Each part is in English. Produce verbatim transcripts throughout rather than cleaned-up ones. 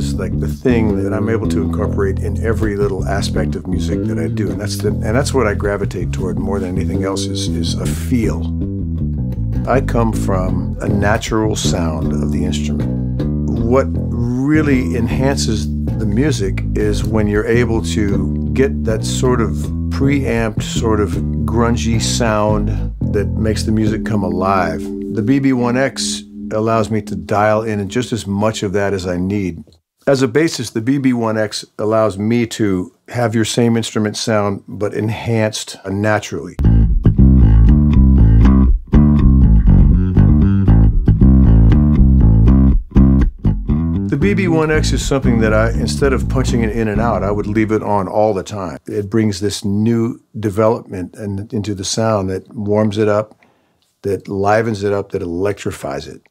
is like the thing that I'm able to incorporate in every little aspect of music that I do. And that's the, and that's what I gravitate toward more than anything else is, is a feel. I come from a natural sound of the instrument. What really enhances the music is when you're able to get that sort of preamped, sort of grungy sound that makes the music come alive. The B B one X allows me to dial in just as much of that as I need. As a bassist, the B B one X allows me to have your same instrument sound, but enhanced naturally. The B B one X is something that I, instead of punching it in and out, I would leave it on all the time. It brings this new development and into the sound that warms it up, that livens it up, that electrifies it.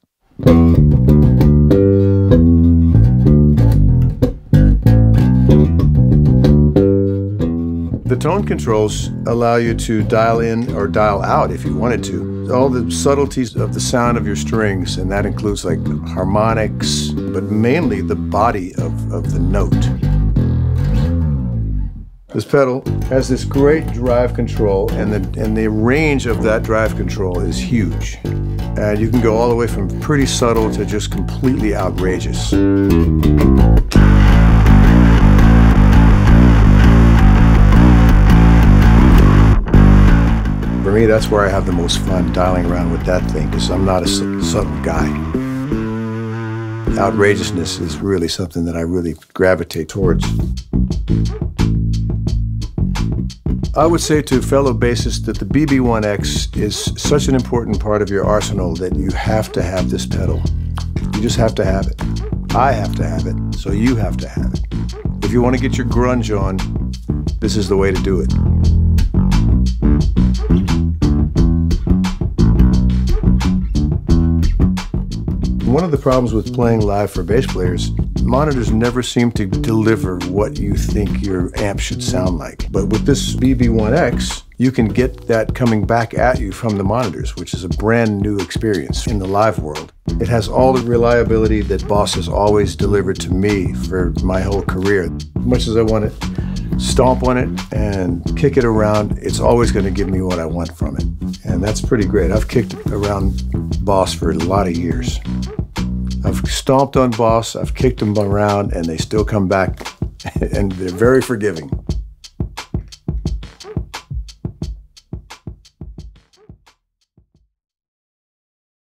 The tone controls allow you to dial in or dial out if you wanted to. All the subtleties of the sound of your strings, and that includes like harmonics, but mainly the body of, of the note. This pedal has this great drive control, and the, and the range of that drive control is huge. And you can go all the way from pretty subtle to just completely outrageous. For me, that's where I have the most fun dialing around with that thing, because I'm not a subtle guy. Outrageousness is really something that I really gravitate towards. I would say to fellow bassists that the B B one X is such an important part of your arsenal that you have to have this pedal. You just have to have it. I have to have it, so you have to have it. If you want to get your grunge on, this is the way to do it. One of the problems with playing live for bass players, monitors never seem to deliver what you think your amp should sound like. But with this B B one X, you can get that coming back at you from the monitors, which is a brand new experience in the live world. It has all the reliability that Boss has always delivered to me for my whole career. As much as I want to stomp on it and kick it around, it's always going to give me what I want from it. And that's pretty great. I've kicked around Boss for a lot of years. I've stomped on Boss, I've kicked them around, and they still come back, and they're very forgiving.